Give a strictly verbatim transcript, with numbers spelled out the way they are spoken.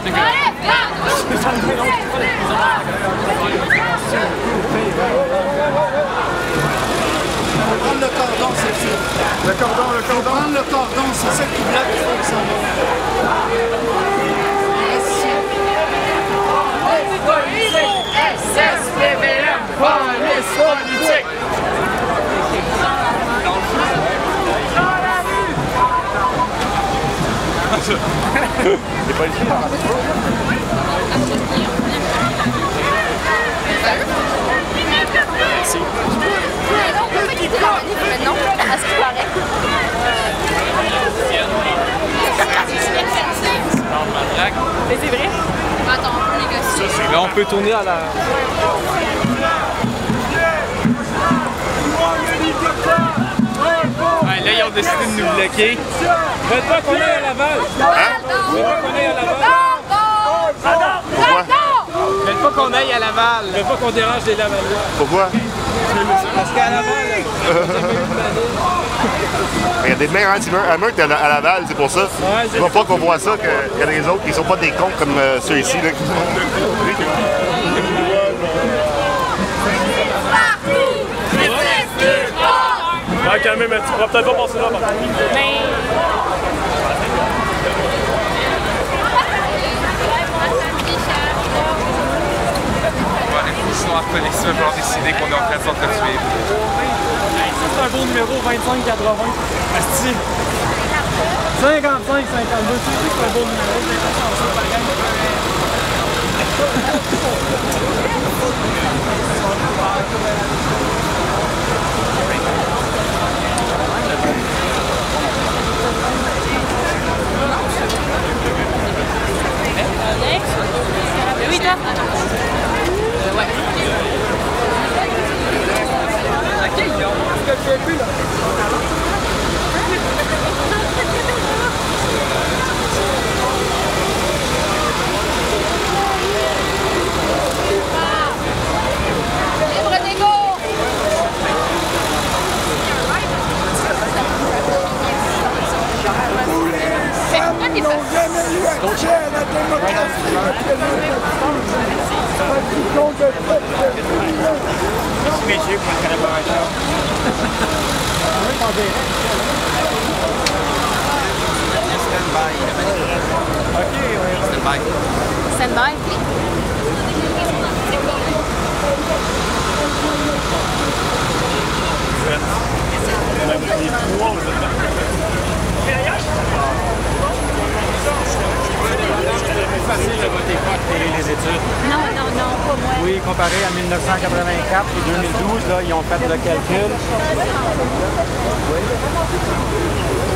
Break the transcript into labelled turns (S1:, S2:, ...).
S1: think of
S2: Prendre le cordon, c'est sûr.
S3: Le cordon, le cordon.
S2: Prendre le cordon, c'est ça qui bloque, il faut que ça va.
S1: S S P V M, police politique.
S3: C'est pas ici, là.
S1: Merci.
S4: Maintenant, à ce qui paraît. Mais c'est vrai? Attends, on peut négocier.
S1: Là, on peut tourner à la... Ouais, là, ils ont décidé de nous bloquer. Faites pas qu'on aille à Laval.
S3: Hein?
S1: Faites pas qu'on aille à Laval.
S3: Pourquoi?
S1: Faites pas qu'on aille à Laval. Faites pas qu'on dérange les Lavalois.
S3: Pourquoi?
S1: Parce qu'à Laval, on n'a jamais eu de manif.
S3: Il y a des maires anti-meurtres à Laval, c'est pour ça.
S1: Ouais,
S3: il ne faut pas qu'on voit ça, qu'il y a des autres qui ne sont pas des cons comme euh, ceux ici. Là.
S5: Ouais, quand même, tu pourras peut-être pas passer là.
S4: Mais...
S1: Sinon, la police va falloir décider qu'on est en train de s'entretuer.
S5: C'est un beau numéro vingt-cinq quatre-vingts. Asti. cinquante-cinq cinquante-deux, tu sais que c'est un beau numéro.
S4: Oui, toi? Euh, ouais.
S1: Ok, ils ont. Ce que je fais plus là.
S4: Libre d'égo!
S6: Ils n'ont jamais eu accès à la démocratie. Ils ont de peuple.
S5: Merci messieurs pour la collaboration.
S1: Stand by.
S5: Ok, oui.
S1: Stand by.
S4: Stand by.
S5: C'est facile de voter contre payer les études.
S4: Non, non, non, pas moi.
S5: Oui, comparé à mille neuf cent quatre-vingt-quatre et deux mille douze, là, ils ont fait le calcul.